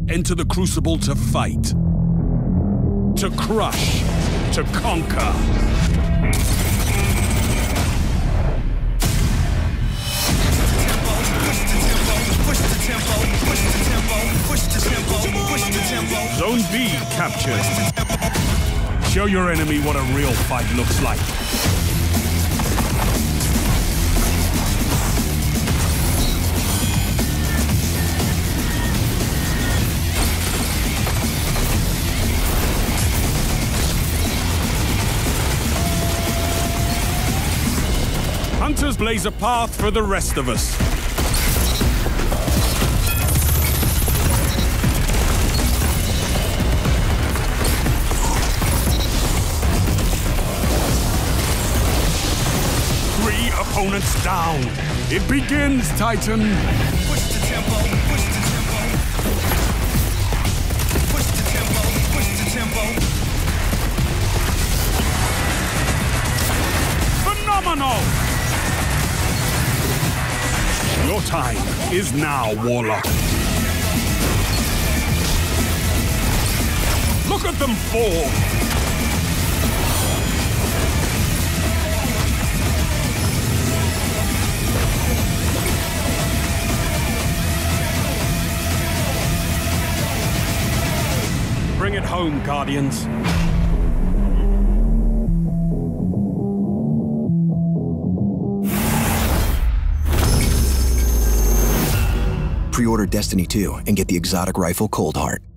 Enter the crucible to fight, to crush, to conquer. Zone B captured. Show your enemy what a real fight looks like. Hunters blaze a path for the rest of us. Opponents down. It begins, Titan. Push the tempo, push the tempo. Push the tempo, push the tempo. Phenomenal! Your time is now, Warlock. Look at them fall. Bring it home, Guardians. Pre-order Destiny 2 and get the exotic rifle Cold Heart.